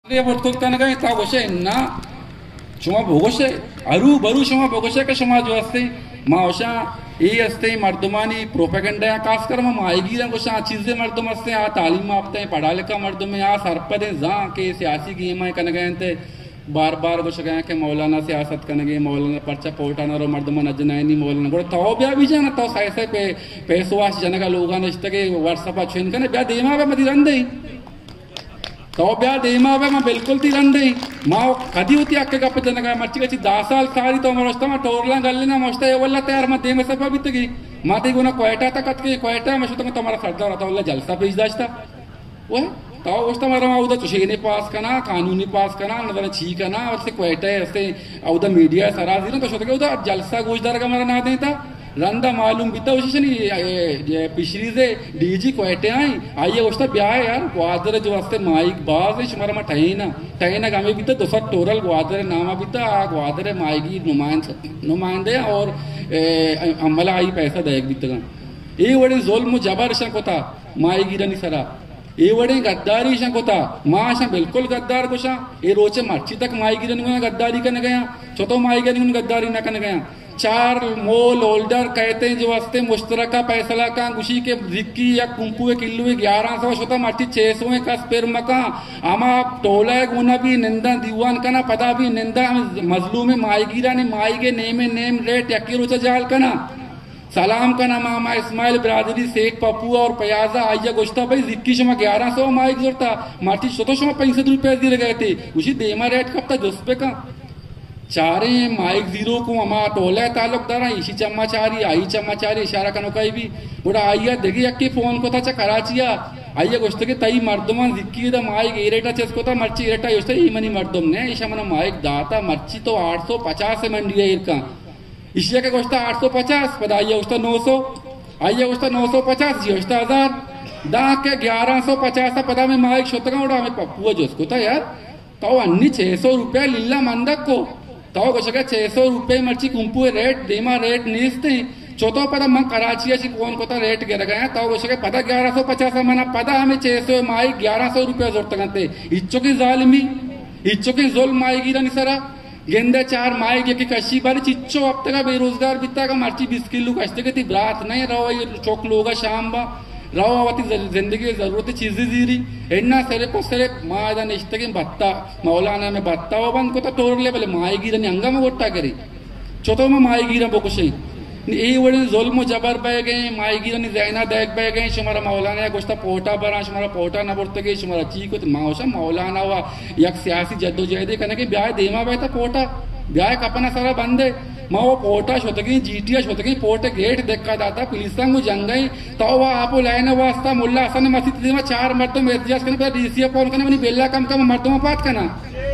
Kanaga, Tagoshe, na Shuma Bogoshe, Aru, Baru Shuma Bogoshe, Kashama Joste, Maosha, EST, Mardumani, Propaganda, Kaskarma, Maigi, and Gosha, Chize Mardumaste, Talima, Padaleka Mardumea, Sarpade, Zan, K, Siasi, Gima, Kanagante, बार गोशगा के मौलाना सियासत कनगे मौलाना पर्चा पोटाना रो मर्दमन अजनानी मौलाना गोड़ तो ब्या बिजा ना तो साइसे पे पेसवास जनगा लोगा नष्टके व्हाट्सएप छेन कने ब्या देमा बे मदी रंदे तो ब्या देमा बे मैं बिल्कुल ती रंदे मां कदी होती आके गप जनगा मच्ची गची 10 साल सारी तो मरस्ता मा टोरला गल्लेना मस्ता ए वल्ला तयार म देमे सफा बितगी माते गुना कोयटा तक के कोयटा में शुतंग तुम्हारा सरदार आता वल्ला जलसा पेज दास्ता वो तो उस तमारा उधर चुशेने पास करना कानूनी पास करना नजर छी करना और से क्वेटा है ऐसे उधर मीडिया सारा दिन तो शोध के उधर जलसा गोशदार का हमारा ना देता रंदा मालूम बीता उसी से नहीं पिछली से डीजी क्वेटे आइए उसका ब्याह यार ग्वादर जो वास्ते माइक बाज है शुमारा में टहना गामे बीता दोसर टोरल ग्वादर नामा बीता ग्वादर माइकी नुमाइंदे और अमला आई पैसा देख बीता ये बड़े जोल्म जबर शंकोता माइकी रनी सरा ये बड़े गद्दारी शंकोता माँ शा बिल्कुल गद्दार कुशा ये रोचे मर्ची तक माई गिरन में गद्दारी करने गया छोटो माई गिरन गद्दारी न करने गया चार मोल होल्डर कहते हैं जो वास्ते मुश्तरका पैसला का गुशी के जिक्की या कुंपुए किल्लू 1100 छोटा मर्ची 600 का स्पेर मका आमा टोला गुना भी निंदा दीवान कना पदा भी निंदा मजलूम माई गिरा ने माई के नेम रेट यकी रोचा जाल कना सलाम का नाम मामा इस्माइल बिरादरी शेख पप्पू और पयाजा आइया गोश्ता भाई जिक्की शमा 1100 माइक जोड़ता माटी सोतो शमा 65 रुपए दिए गए थे उसी देमा रेट कब तक दोस्त पे का चारे माइक जीरो को अमा टोला ताल्लुकदार इसी चम्माचारी आई चम्माचारी इशारा कनो कई भी बड़ा आइया देखिए यक्की फोन को था चा कराचिया आइया गोश्त के तई मर्दमान जिक्की दा माइक एरेटा चेस को था मर्ची एरेटा योस्ता ई मनी मर्दम ने ईशा मना माइक दाता मर्ची तो 850 से मंडी है इरका इशिया के गोश्ता 850 पद आइए उसका 900 आइए उसका 950 जी उसका 1000 दा के 1150 पदा में माइक शोतगा उड़ा में पप्पू जो उसको था यार तो अन्नी 600 रुपए लिल्ला मंदक को तो गोशका 600 रुपए मर्ची कुंपू रेट देमा रेट नीस्ते चौथा पदा मन कराची सी कौन को रेट गिर गया तो गोशका पदा 1150 मना पदा हमें 600 माइक 1100 रुपए जोड़ते गंते इच्चो की जालिमी इच्चो की जुल्म माई गिरा निसरा गेंदे चार माइक की कशी बारी चिच्चो अब तक बेरोजगार बिता का मर्ची 20 किलो कश्ते के ब्रात नहीं रहो ये चौक लोगा शाम बा रहो आवती जिंदगी जरूरत चीजें जीरी एन्ना सेरे को सेरे मादा निश्ते के बत्ता मौलाना में बत्ता वो बंद को तो टोर ले बोले माई गिरा अंगा में वोटा करी चौथो में माई गिरा बोकुशे ये बड़े जुल्म जबर बह गए माई गिरा जैना देख बह गए शुमारा मौलाना गोश्ता पोटा बरा शुमारा पोटा न बोलते गए शुमारा चीको माओशा मौलाना हुआ यक सियासी जद्दोजहद करने के ब्याह देमा बैठा पोटा ब्याह कपना सारा बंद है माँ वो पोटा शोतगी जीटिया शोतगी पोटे गेट देखा दाता पुलिस को जंगई तो वह आप लाइन वास्ता मुल्ला हसन मस्जिद में 4 मर्दों में एहतियाज करने डीसीए फोन करने बेल्ला कम मर्दों में बात करना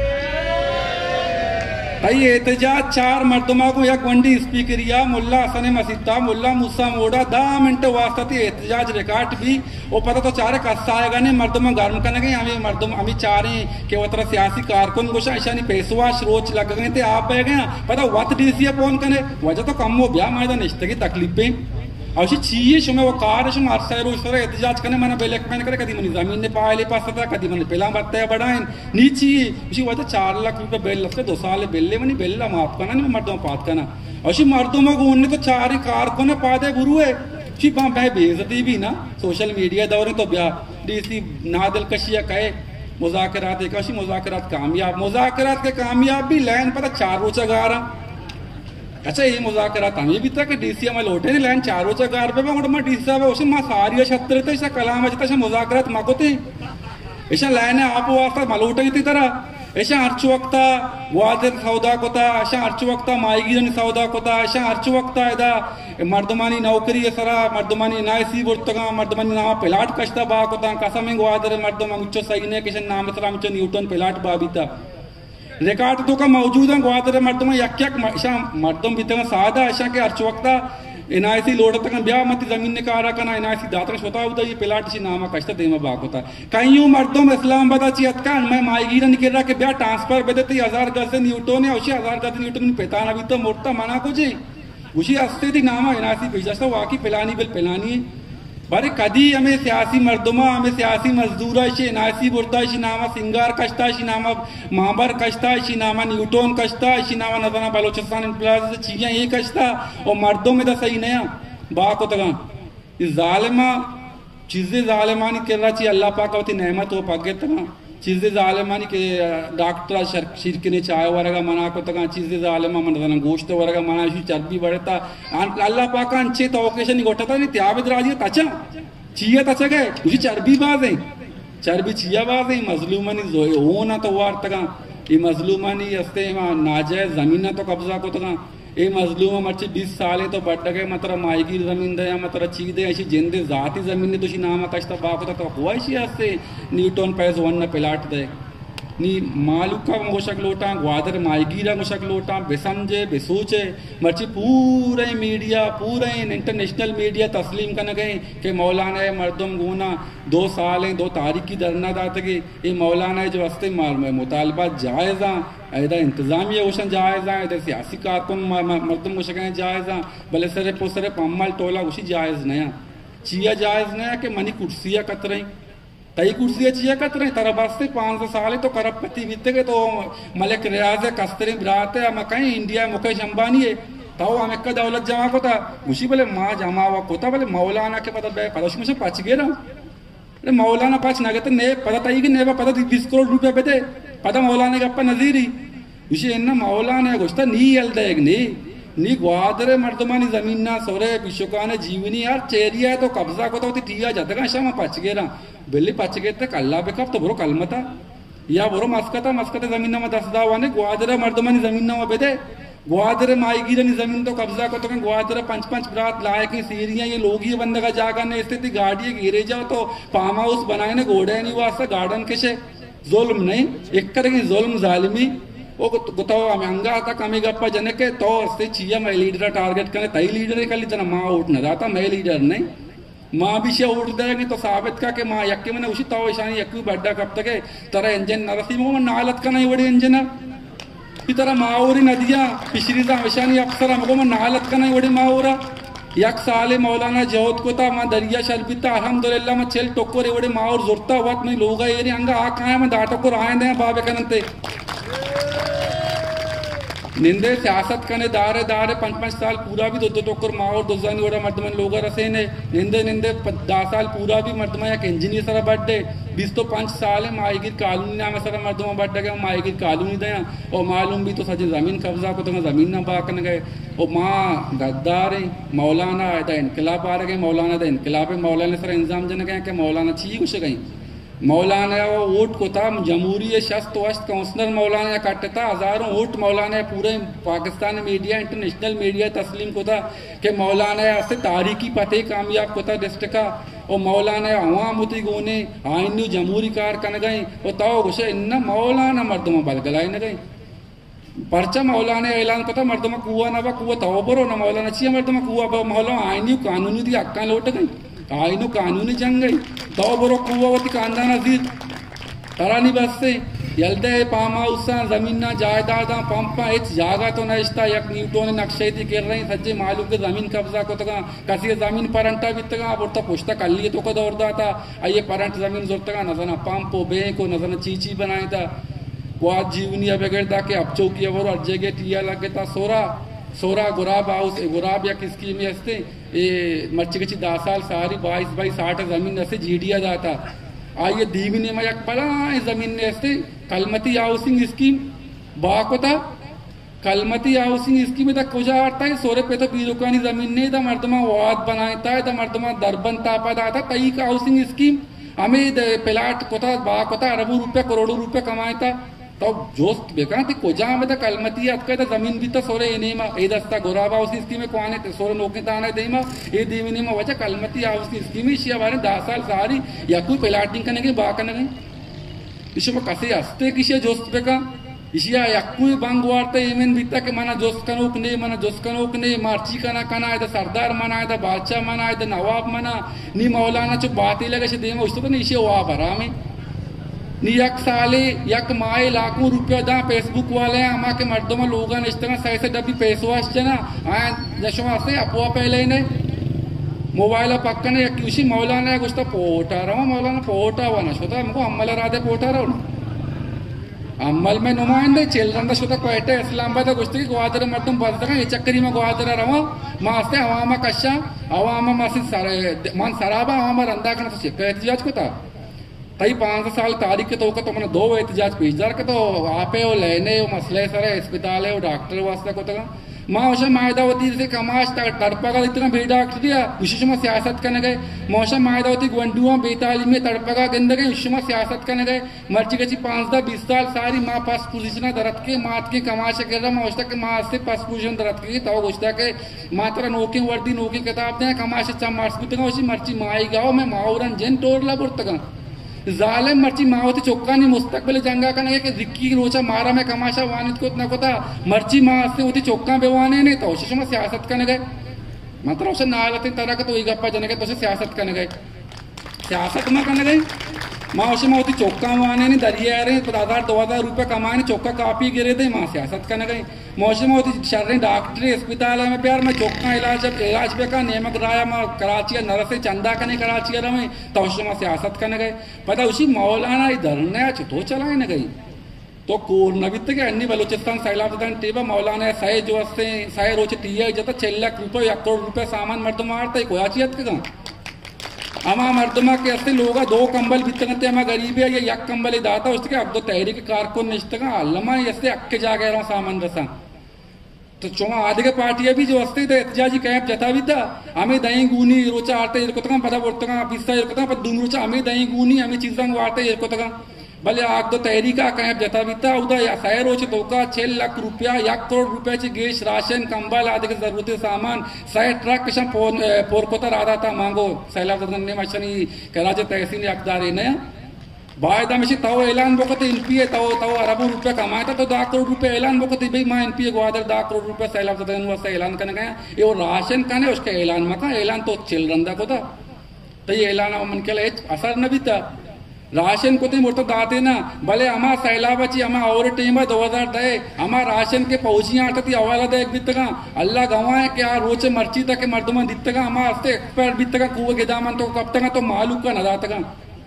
भाई एहतजाज 4 मर्दमा को एक वंडी स्पीकरिया मुल्ला हसन मसीता मुल्ला मूसा मोड़ा 10 मिनट वास्ता थी एहतजाज रिकॉर्ड भी वो पता तो चारे कस्सा आएगा ने मर्दमा गर्म करने गए हमें मर्दम हमें चारे के वो तरह सियासी कारकुन गोशा ईशानी पैसवा श्रोच लग गए थे आप बह गए पता वत डीसीए फोन करने वजह तो कम हो गया मैदा निश्ते की तकलीफें अशी चाहिए शुमे वो कार शुम अरसर उस तरह एहतजाज करने मैंने बेलेक मैंने करे कदी मनी जमीन ने पाले पास था कदी मैंने पहला बत्ता बढ़ाए नीचे उसी वजह 4 लाख रुपए बेल लगते 2 साल बेल्ले मनी बेल्ला माफ करना नहीं मर्दों पात करना अशी मर्दों में उन्हें तो 4 कार को ने पादे गुरु है शी मैं बेइज्जती भी ना सोशल मीडिया दौरे तो ब्याह डीसी नादिल कशिया कहे मुज़ाकरात एक अशी मुज़ाकरात मुज़ाकरात के कामयाब भी लैन पता 4 रोचा गारा अच्छा ये मुज़ाकरात हमें भी तक डीसी में लौटे नहीं लैन 4 रोचा गार पे मैं डीसी साहब उसे मां सारी छत्र थे ऐसा कलाम अच्छा मुज़ाकरात माकोते ऐसा लैन आप वास्ता मलोटे की तरह ऐसा अर्चु वक्ता वादर सौदा कोता ऐसा अर्चु वक्ता माईगिरन सौदा कोता ऐसा अर्चु वक्ता इदा मर्दमानी नौकरी सरा मर्दमानी नायसी बुर्तगा मर्दमानी नाम प्लाट कष्टा बा कोता कसमें वादर मर्दमा मुच्चो सही ने किशन नाम सरा मुच्चो न्यूटन प्लाट बाबिता रिकॉर्ड तो का मौजूद है ग्वादर मर्दमा यक ऐसा मर्दम बीते सादा ऐसा के अर्चु वक्ता इनायसी लोड तक ब्याह मत जमीन ने कहा कना इनायसी दाता होता होता ये प्लाट सी नामा कष्ट देमा बाक होता कईयों मर्दों में इस्लामाबाद चियत का मैं माईगिरा निकल रहा के ब्याह ट्रांसफर बेदते 1000 गज से न्यूटन है उसी 1000 गज न्यूटन पेतान अभी तो मोटा मना को जी उसी अस्ते थी नामा इनायसी भेजा वाकई पिलानी बिल पिलानी बरे कदी हमें सियासी मर्दमा हमें सियासी मजदूरा नासी बुरता नामा सिंगार कश्ता नामा माबर कश्ता नामा न्यूटन कश्ता नामा नजना बलोचिस्तान इंप्लाज चीजें ये कश्ता और मर्दों में तो सही नया बाको तगा इस जालिमा चीजें जालिमानी कर रहा चाहिए अल्लाह पाक होती नेमत हो पाके तगा चीजें जालिमानी के डॉक्टर शिरकने चाय वरगा मना को तगा चीजें जालिमा मन गोश्त वरगा मना इसी चर्बी बढ़ता अल्लाह पाक अंचे तो ओकेशन गोठता नहीं त्याबिद राजी तचा चिया तचा गए उसी चर्बी बाज है चर्बी चिया बाज है मजलूमानी जोए हो ना तो वार तगा ये मजलूमानी हस्ते नाजायज जमीन तो कब्जा को तगा ये मजलूम मर्ची 20 साल तो बढ़ गए मतलब मायगी जमीन दे मतलब चीज ऐसी जिंदे जाती जमीन ने तुझी नाम कष्ट बाको तो हुआ इसी हस्ते न्यूटन पैस वन पिलाट दे नी मालूका मोशक लोटा ग्वादर मायगीरा मोशक लोटा बेसमझे बेसोचे मर्ची पूरे मीडिया पूरे इंटरनेशनल मीडिया तस्लीम करने गए कि मौलाना है मर्दम गुना 2 साल हैं 2 तारीख की धरना दाते कि ये मौलाना है जो हस्ते मुतालबा जायज़ा ऐदा इंतजामिया वोशन जायज़ा ऐदा सियासी कारकुन मर्दम मुशकें जायज़ा भले सरे पोसरे पम्मल टोला उसी जायज़ नया चिया जायज़ नया कि मनी कुर्सिया कतरई तई कुर्सियाँ चिया कतरे तरह बसते 500 साल तो करपति बीते गए तो मलिक रियाज कस्तरी ब्रात है कहीं इंडिया मुकेश अंबानी है ताऊ हमें का दौलत जमा को था उसी बोले माँ जमा हुआ कोता बोले मौलाना के पता पदोश में से पच गए ना मौलाना पच ना गए ने पता तई की नेवा पता 20 करोड़ रुपया बेटे पता मौलाना का अपना नजीरी उसी इन्ना मौलाना गोश्ता नी एल्देग नी ग्वादरे मर्दमानी जमीन ना सोरे विश्वकाने जीवनी यार चेरिया है तो कब्जा को तो ठिया जाता शाम पच गए ना बेली पच गए थे कल्ला बेकप तो बोरो कलमता या बोरो मस्कता जमीन में 10 दावाने ग्वादरे मर्दमानी जमीन में बेदे ग्वादरे माईगिरनी जमीन तो कब्जा को तो ग्वादरे 5-5 रात लाए की सीरियां ये लोग ही बंद का जागा ने स्थिति गाड़ी गिरे जाओ तो फार्म हाउस बनाए ने घोड़े नहीं वास्ता गार्डन के से जुल्म नहीं एक तरह की जुल्म जालिमी वो तो हमें अंगा आता कमी गप्पा जने के तो से चिया मैं लीडर टारगेट करे तई लीडर कल जना माँ उठ न जाता मैं लीडर नहीं माँ भी से उठ देगी तो साबित का के माँ यक्के मैंने उसी ताव ईशानी यक्की बड्डा कब तक है तरह इंजन नरसी में नालत का नहीं बड़ी इंजन इसी तरह माओरी नदियाँ पिछली ईशानी अफसर हमको मैं नालत का नहीं बड़ी माओरा यक साले मौलाना जौत को था माँ दरिया शर्बिता अल्हम्दुलिल्लाह मैं चल टोकोरे बड़े माँ और जोरता हुआ मैं लोग ये अंगा आ कहा मैं दाटो को राय दे बाबे कनते निंदे सियासत कने दारे 5-5 साल पूरा भी 2 टोकर माँ और 2 जानी वोड़ा मर्दमन लोग रसे ने निंदे 10 साल पूरा भी मर्दमा या इंजीनियर सरा बर्थडे 20 तो 5 साल है मायगिर कानूनी नाम सरा मर्दमा बर्थडे गए मायगिर कानूनी दया और मालूम भी तो सजे जमीन कब्जा को तो जमीन ना बाकन गए और माँ गद्दार है मौलाना इनकलाब आ रहे मौलाना इनकलाब है मौलाना सर इंजाम जन गए कि मौलाना छी कुछ गई मौलाना वोट को था जमहूरी शस्त वस्त काउंसलर मौलाना काटता हजारों वोट मौलाना पूरे पाकिस्तान मीडिया इंटरनेशनल मीडिया तस्लीम को था कि मौलाना से तारीखी पते कामयाब को था डिस्ट्रिक्ट का और मौलाना अवामती गोने आइन जमहूरी कार कन गई और ताओ घुस इन मौलाना मर्दमा बलगलाई न गई पर्चा मौलाना ऐलान को था मर्दमा कुआ ना कुआ ताओ बरो ना मौलाना चाहिए मर्दमा कुआ मौलाना आइन कानूनी थी अक्का लौट गई आइनो कानूनी जंग गई तो बरो कुवती कांदा नजीर तरानी बस से यलदे पामा उसा जमीन ना जायदाद पंपा इच जागा तो नष्टा यक न्यूटन नक्शे थी कर रही सज्जे मालूम के जमीन कब्जा को तका कसी जमीन परंटा बितगा बोलता पुछता कल्ली तो को दौड़दा था आइए परंट जमीन जोरतगा नजना पंपो बैंक नजना चीची बनाए था क्वाद जीवनी बगैरदा के अब चौकी वो अर्जेगे टिया लगे था सोरा गुराब हाउस गुराब या किसकी में हस्ते ये मर्ची कची 10 साल सारी 22-60 जमीन ऐसे जीडिया जाता आइए दीवने में एक बड़ा जमीन ने हस्ते कलमती हाउसिंग स्कीम बाको था कलमती हाउसिंग स्कीम तक कुछ आता है सोरे पे तो पीरुकानी जमीन नहीं था मर्दमा वाद बनाता है मर्दमा दरबन तापा था तई का हाउसिंग स्कीम हमें प्लाट को था बाको था अरबों रुपये करोड़ों रुपये कमाए था तो जोस्त बेका थी कोजा में तो कलमती अतका जमीन भी तो सोरे इनेमा ए दस्ता गोराबा उसी स्कीम में कोने थे सोरे नौकरी ताने देमा ए दीविनी में वजह कलमती हाउस की स्कीम ही शिया बारे 10 साल सारी या कोई प्लाटिंग करने के बा करने गई इसे में कसे हस्ते किसी जोस्त बेका इसिया या कोई बंग वार्ता एमन बीता के मना जोस्त कनोक ने मार्ची कना है सरदार मना है बादशाह मना है नवाब मना नी मौलाना जो बात ही लगे देमा उसको तो नहीं इसे वाह भरा में नी यक साले यक माए लाखों रुपया दा फेसबुक वाले अमा के मर्दों में लोगों ने इस तरह सही से डबी पैसवा ना आया जशवा से अफवाह पहले ने मोबाइल पक्कने उसी मौलाना कुछ पोटा रहा मौलाना पोटा हुआ ना शोता हमको अम्मल राधे पोटा रहो ना अम्मल में नुमाइंदे चिल्ड्रन शोता कोयटे इस्लामाबाद कुछ ग्वादर मर्दम बदतगा ये चक्करी में ग्वादर रहा मास्ते अवामा कशा अवामा मासी मन सराबा अवामा रंदा करना तो सिक्का एहतिजाज को था कई 5 साल तारीख के तो मैंने 2 एहतिजाज पेशदार के तो आपे वो लेने वो मसले सर अस्पताल है वो डॉक्टर वास्ते को तक मौसम मायदावती से कमाश तड़पा का इतना भी डॉक्टर दिया विशेष में सियासत करने गए मौसम मायदावती गुंडुआ बेताली में तड़पा का गंद गए विशेष में सियासत करने गए मर्जी कची 5-10-20 साल सारी माँ पास पोजिशन दरत के मात के कमाश कर रहा मौसम के माँ से पास पोजिशन दरत के तो गुस्ता के मात्रा नौकी वर्दी नौकी किताब दें कमाश मार्स भी उसी मर्ची माई गाओ में माओरन जन टोरला बुरतगा जालिम मर्ची मावती चौका नहीं मुस्तकबिल जंगा करने के दिक्की रोचा मारा में कमाशा वानित को इतना कोता मर्ची माँ से होती चौका बेवाने नहीं तो उसी में सियासत करने गए मतलब उसे नालते तरह का तो वही गप्पा जने गए तो उसे सियासत करने गए सियासत में करने गए माँ उसे में होती चौका वाने नहीं दरिया रहे 1000-2000 रुपये कमाए चौका कापी गिरे थे माँ सियासत करने गई मौसम होती शर्रे डॉक्टरी अस्पताल में प्यार में चौका इलाज पे का नियमक राया मैं कराची नर से चंदा कने कराची रहे तो उसमें सियासत करने गए पता उसी मौलाना धरने तो चलाए न गई तो नवित के अन्नी बलूचिस्तान सैलाबदान टेबा मौलाना सही जो सही रोच टीया जब 6 लाख रुपये 1 करोड़ रुपये सामान मर्द मारता है कोयाचियत के अमा मर्दमा के अस्ते लोग 2 कंबल बितनते अमा गरीब है ये 1 कंबल दाता उसके अब 2 तहरीक कारकुन निश्तगा अल्लमा ऐसे अक्के जा गए सामान रसा तो चोमा आधे के पार्टियां भी जो अस्ते थे एहतजाजी कैंप जता भी था हमें दही गूनी रोचा आते इरकोतगा पता बोलतगा पिस्ता इरकोतगा पर दूम रोचा हमें दही गूनी हमें चीज़ां वाते इरकोतगा भले आग 2 तहरीका कैंप जता भी था उदा सह रोच तो का 6 लाख रुपया 1 करोड़ रुपयाची गेश राशन कंबल आदि के जरूरत सामान 100 ट्रक कशा पोरकोता राधा था मांगो सैलाबदान ने मशनी कराचे तहसील अकदार ने बायदा में तव ऐलान बोकते एनपीए तव अरबों रुपये कमाया था तो 10 करोड़ रुपये ऐलान बोकते भाई माँ एनपीए ग्वादर 10 करोड़ रुपये सैलाबदान वास्ते ऐलान करने गया ये राशन का ने उसका ऐलान मका ऐलान तो चिल रंदा को था तो ये ऐलान मन के लिए असर न भी था राशन को बोलते दाते ना भले अमा सैलाबची अमा और टीम 2000 दे अमा राशन के पहुंची आते थी अवाला दे बितगा अल्लाह गवाए क्या रोचे मर्ची तक के मर्दमा दितगा अमा हस्ते एक्सपर्ट बितगा कुए गेदामन तो कब तक तो मालूक का नदातगा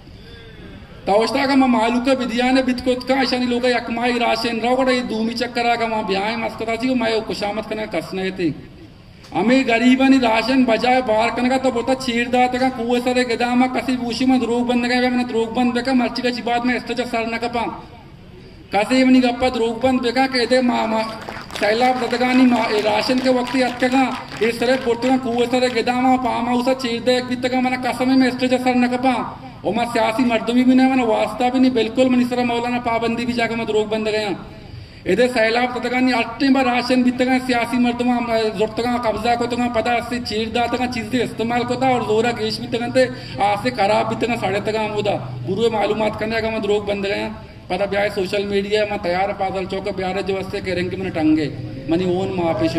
तवस्ता का मालूक का विद्याने बितकोत का ऐसा लोग यकमाई राशन राव ये दूमी चक्करा का वहाँ ब्याह मस्कता थी मैं खुशामत करने कसने थे हमें गरीबनी राशन बजाय बाहर करने का तो बोलता छीरदा तक कुएं सरे गदामा कसी बूशी में रोग बंद गए मैंने रोग बंद बेका मर्ची का चिबाद में इस्तेजा सर न कपा कसी मनी गप्पा रोग बंद बेका कह दे मामा सैलाब ददगानी राशन के वक्त अटका इस तरह बोलते कुएं सरे गदामा पामा उसा छीरदा एक बीत का मैंने कसम में इस्तेजा सर न कपा और मैं सियासी मर्दमी भी नहीं मैंने वास्ता भी नहीं बिल्कुल मनी सर मौलाना पाबंदी भी जाकर मैं रोग बंद गया इधर सैलाब तदगानी अट्टे बार राशन बितगा सियासी मर्दमा जोरतगा कब्जा को तगा पता से चीरदा तगा चीज़ें इस्तेमाल को था और जोरा केश बितगा थे आज से खराब बितगा साढ़े तगा मुदा गुरु मालूमात करने का मैं रोग बंद गया पता ब्याह सोशल मीडिया में तैयार पागल चौक प्यारे जो वस्ते करेंगे मैंने टंगे मनी ओन माफी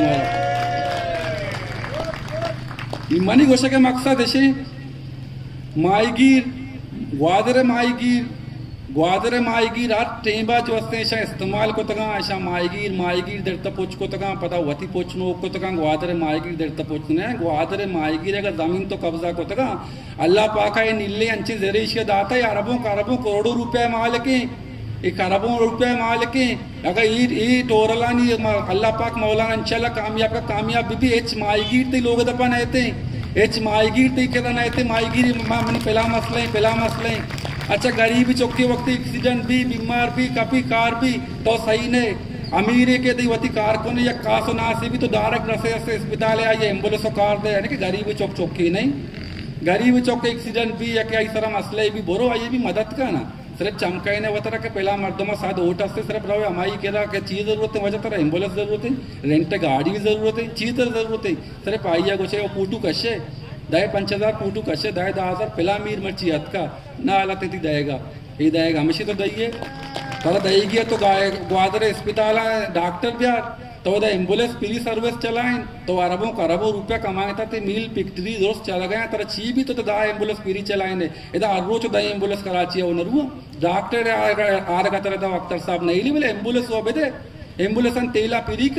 मनी गोशे के मकसद ऐसे माईगीर ग्वादर माईगीर हर टेबा जो ऐसा इस्तेमाल को तगा ऐसा माईगीर दरता पोच को तगा पता वती पोचनो को तगा ग्वादर माईगीर दरता पोचने ग्वादर माईगीर अगर जमीन तो कब्जा को तगा अल्लाह पाका ये नीले अंचे जरीश के दाता है अरबों करोड़ों रुपए माल के एक अरबों रुपए माल के अगर ये टोरला नहीं अल्लाह पाक मौलाना इंशाल्लाह कामयाब का कामयाब भी एच माईगीर ते लोग दपा नहीं थे एच माईगीर ते के नहीं थे माईगीर मन पहला मसला अच्छा गरीबी चौकी वक्त एक्सीडेंट भी बीमार भी कभी कार भी तो सही ने अमीर के दी वती कार को नहीं या कासो ना से भी तो डायरेक्ट रसे से अस्पताल आइए एम्बुलेंस कार दे यानी कि गरीबी चौकी नहीं गरीबी चौक एक्सीडेंट भी या क्या इस तरह मसले भी बोरो आइए भी मदद का ना सिर्फ चमकाई ने वतरा के पहला मर्दमा साथ ओट से सिर्फ रहो हमारी कह क्या चीज़ जरूरत है वजह तरह एम्बुलेंस जरूरत है रेंट गाड़ी भी जरूरत है चीज़ जरूरत है सिर्फ आइया कुछ वो पूटू कशे 10,000 पूटू कशे 10,000 पिला मीर मर्ची हथ का ना आला तेती दएगा ये दएगा हमेशा तो दइए तर दईगी तो ग्वादर अस्पताल डॉक्टर ब्यार तो एम्बुलेंस फ्री सर्विस चलाएं तो अरबों रुपया कमाए था मील पिक्टरी दोस्त चला गया तर ची भी तो दा एम्बुलेंस फ्री चलाएंगे इधर हर रोज दा एम्बुलेंस कराची है नरुआ डॉक्टर आरगा तरह अख्तर साहब नहीं ली बोले एम्बुलेंस वो बेदे एम्बुलेंस तेला पीरी का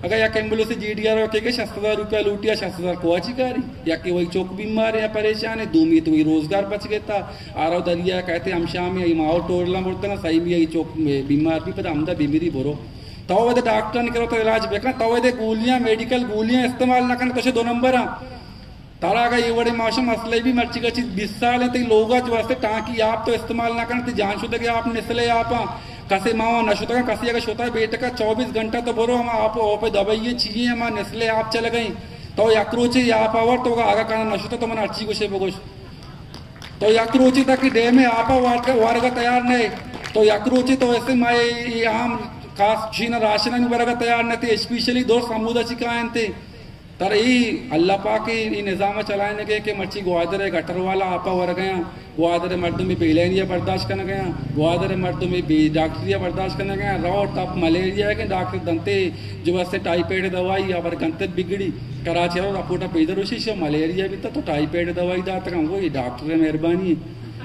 अगर या एम्बुलेंस से GDR के 60,000 रुपया लूटिया 60,000 को चिकारी या कि वही चौक बीमार है परेशान है दूमी तो वही रोजगार बच गया था आरो दरिया कहते हम शाम में माओ टोरला बोलते ना सही में यही चौक बीमार भी पता हमदा बीमारी बोरो तो वो डॉक्टर ने करो तो इलाज बेका तो वो गोलियां मेडिकल गोलियां इस्तेमाल ना करना तो 2 नंबर तारा का ये बड़े मौसम असले भी मर्ची का चीज 20 साल है लोग जो वास्ते टाँकी आप तो इस्तेमाल ना करते जान शुद्ध के आप निसले आप कसे मावा नशुता का कसी अगर शोता है बेटे का 24 घंटा तो बोलो हम आप पे दवाइयाँ चाहिए हम निसले आप चले गई तो यक्रोची आप आवर तो आगा काना नशुता तो मन अच्छी कुछ बगोश तो यक्रोची तक डे में आप वारगा तैयार नहीं तो यक्रोची तो ऐसे मैं आम खास चीन राशन में वारगा तैयार नहीं थे स्पेशली 2 समुद्र चिकायन थे तर ई अल्लाह पाक ई निज़ाम चलाने के मच्छी ग्वादर गटर वाला आपा वर गया ग्वादर मर्द में बेलेरिया बर्दाश्त करने गया ग्वादर मर्द में डॉक्टरिया बर्दाश्त करने गया रो टप मलेरिया है कि डॉक्टर दंते जो वैसे टाइफाइड दवाई या पर गंते बिगड़ी कराची रो रपोटा पेदर उसी से मलेरिया भी तो टाइफाइड दवाई दाता वो डॉक्टर मेहरबानी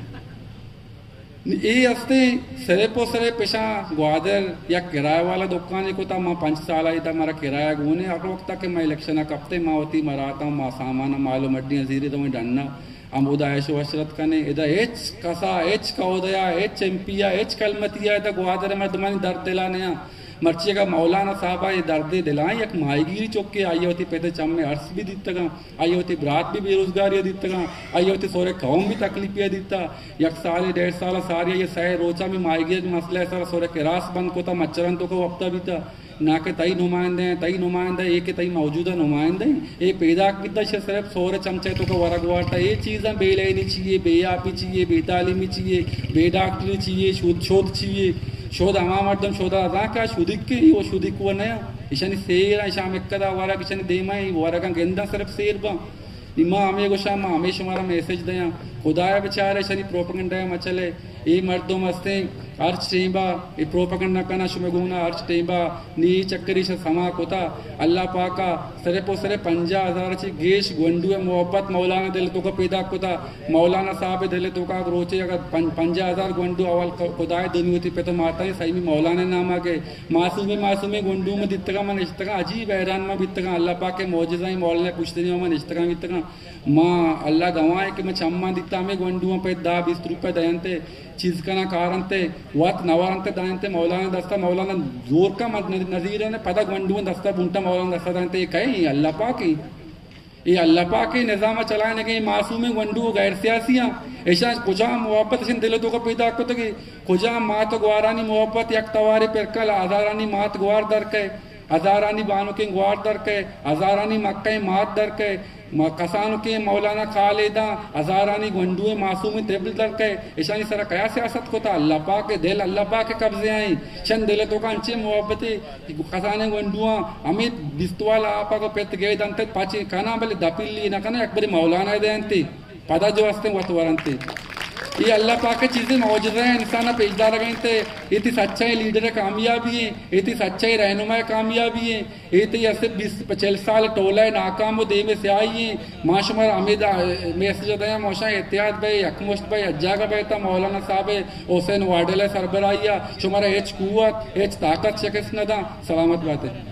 ये हस्ते सरे पो सरे पेशा ग्वादर या किराया वाला दुकान को था माँ 5 साल आई था हमारा किराया गुने अगर वक्त के मैं इलेक्शन कपते माँ होती मराता हूँ माँ सामान मालो मड्डी हजीरी तो मैं डरना अमूदा ऐशो अशरत कने इधर एच कसा एच कौदया एच एमपिया एच कलमतिया इधर ग्वादर मर्दमानी दर्द दिलाने मर्ची का मौलाना साहब ये दर्द दिलाएं एक माहीगिरी चौक के आई होती पैदे चम में अर्स भी दिता आई होती बरात भी बेरोजगारी दिता आई होती सोरे कौम भी तकलीफिया दिता 1 साल 1.5 साल सारे ये सह रोचा में माहीगिरी मसला है सर सोरे के रास बंद को था मच्छरन तो को हफ्ता भी था ना के तई नुमाइंदे एक तई मौजूदा नुमाइंदे ये पैदा कितना सिर्फ सोरे चमचे तो को वरग वाटा ये चीज़ें बेलेनी चाहिए बेयापी चाहिए बेतालीमी चाहिए बेडॉक्टरी चाहिए शोध चाहिए शोध हमा मर्दम शोधा अदा क्या शुदिक के वो शुदिक वो नया ईशानी सेर ईशाम एकदा वारा किशन देमा ही वारा का गेंदा सिर्फ सेर बा निमा हमें को शाम हमेशा हमारा मैसेज दया खुदाया बेचारे शनी प्रोपेगेंडा मचले ये मर्दों मस्ते अर्च टेबा ये प्रोपेगेंडा करना शुमे गुना अर्च टेबा नी चक्करी से समा कोता अल्लाह पाका सरे पो सरे 50,000 ची गेश गुंडू मोहब्बत मौलाना दिल तो का पैदा कोता मौलाना साहब दिले तो का रोचे अगर 50,000 गुंडू अवल खुदाए दुनिया होती पे तो माता ही सही में मौलाना नाम आ गए मासूमे गुंडू में दित्तगा मन इश्तगा अजीब हैरान में बित्तगा अल्लाह पाक के मौजज़ा ही मौलाना कुछ दिन में इश्तगा बित्तगा माँ अल्लाह गवाए कि मैं चम्मा दिता में गुंडू पे 20 रुपये दयंते चीज का ना कारण थे वत नवारंते दायंते मौलाना दस्ता मौलाना जोर का नजीर है पता गुंडू दस्ता बुंटा मौलाना दस्ता दायंते कहीं अल्लाह पाक ही ये अल्लाह पाक के निज़ाम चलाने के मासूम गुंडू गैर सियासियाँ ऐसा खुजा मोहब्बत दिल तो का पैदा को तो कि खुजा मात ग्वारानी मोहब्बत यक तवारे पर कल हजारानी मात ग्वार दर के हजारानी बानो के ग्वार दर के हजारानी मक्का मात दर के कसानों के मौलाना खालिदा हजारानी गुंडुए मासूमी तेबल दर के ईशानी सरा कया सियासत को था अल्लाह पाक के दिल अल्लाह पाक के कब्जे आई शन दिल तो का अंचे मोहब्बती कसाने गुंडुआ अमित बिस्तवाला आपा को पेत गए दंते पाची खाना बले दपिल्ली ना कना एक बारी मौलाना देंती पदा जो वास्ते वत वरंती ये अल्लाह पाक की चीज़ें मौजूद हैं इंसान पेजदार गए थे ये थी सच्चाई लीडर कामयाबी है ये थी सच्चाई रहनुमा कामयाबी है ये थी ऐसे 20-25 साल टोला है नाकाम दे में से आई है माशुमार अमीद मैसेज दया मौशा एहतियात भाई अकमुश्त भाई अज्जा का भाई था मौलाना साहब हुसैन वाडल सरबराहिया शुमारा एच कुवत एच ताकत शिकस्त न था सलामत बात है।